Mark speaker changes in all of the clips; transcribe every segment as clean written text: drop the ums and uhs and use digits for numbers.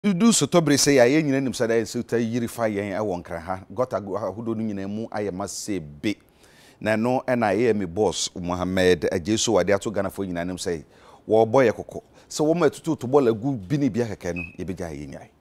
Speaker 1: Do so to say ya yen nyina nim sada en so ta yirifa yen e won kran ha gota hudo no nyina mu ayema se be na no e na ye me boss Mohammed Ajeso wade ato Ghana fo nyina nim say wo boy kokko so wo matutu to bola gu bini bia keke no ye beja ye nyai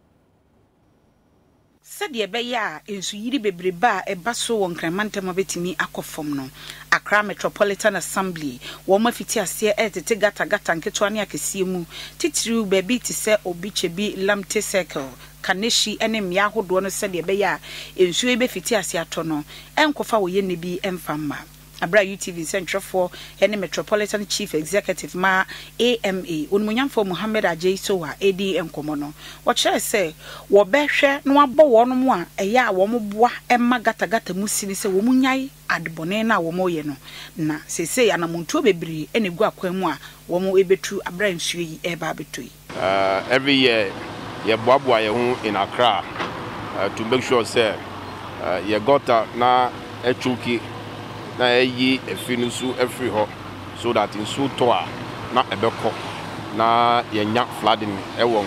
Speaker 2: said ye beya ensu yiri bebreba e baso won kramantama betimi akofom no Accra Metropolitan Assembly wo mafiti ase etete gata nketo ane akesie mu titiriu baby ti se obichebi lamte circle kaneshi ene mia hodo no said ye beya ensu e be fiti ase ato no enkofa wo ye ne bi emfamma Abra UTV Central ene Metropolitan Chief Executive ma AMA onmunyamfo Mohammed Ajeso wa edi enkomo no wo kire se wo behwe no abo wono mu a eya wo moboa emma gata musini se wo munyai adbone na wo moye no na sese anamontuo bebiri ene gu akwan mu a wo mo ebetu abra nsuo yi eba betoi
Speaker 3: every year ye boaboa ye hu in Accra to make sure say ye got na echuki na yi efinusu every ho so that in so to na ebeko na yenya flooding e won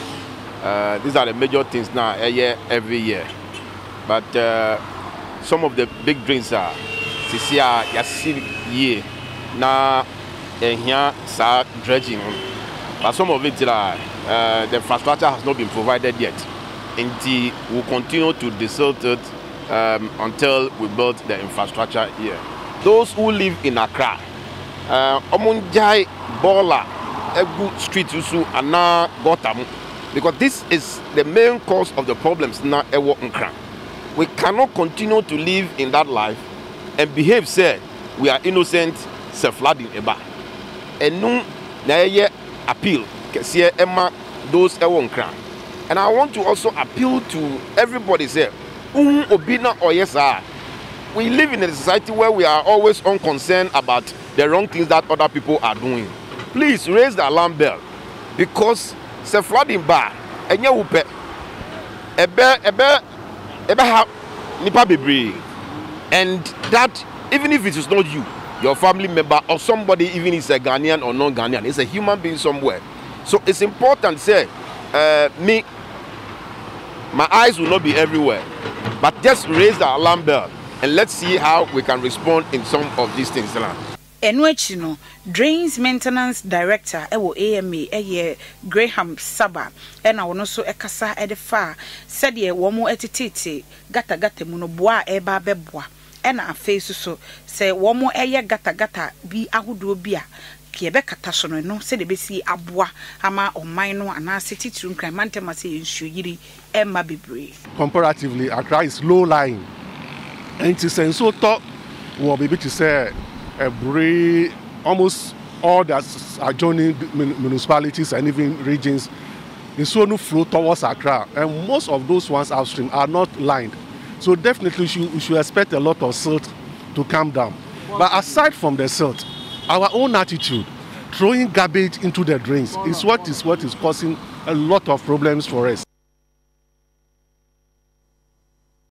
Speaker 3: kra these are the major things now every year but some of the big drains are sisia yasi ye na ehia sa dredging but some of it the infrastructure has not been provided yet until we continue to desilt it until we build the infrastructure here. Those who live in Accra, Omunjai, Bola, Egu Street Usu, and now Gotham, because this is the main cause of the problems now. We cannot continue to live in that life and behave say we are innocent, self-flooding eba. And no, na appeal, see Emma those and I want to also appeal to everybody say. Obina or yes, we live in a society where we are always unconcerned about the wrong things that other people are doing. Please raise the alarm bell because the flooding bar and you will nipa bebre, and that even if it is not you, your family member or somebody, even is a Ghanaian or non-Ghanaian, it's a human being somewhere. So it's important say my eyes will not be everywhere. But just raise the alarm bell and let's see how we can respond in some of these things.
Speaker 2: Enwechino Drains Maintenance Director ewo AMA Graham Saba ena wono so ekasa edefa said ye womo etitete gata mu no boa eba beboa ena afei so se womo gata bi ahodo bi a kiebe kata so no se de besi aboa ama oman no ana setitru nkramantema se ensuo yiri emma bebre.
Speaker 4: Comparatively, Accra is low lying, and to say so talk will be to say almost all the adjoining municipalities and even regions the so no flow towards Accra, and most of those ones upstream are not lined. So definitely we should expect a lot of silt to come down. But aside from the silt, our own attitude, throwing garbage into the drains, is what is causing a lot of problems for us.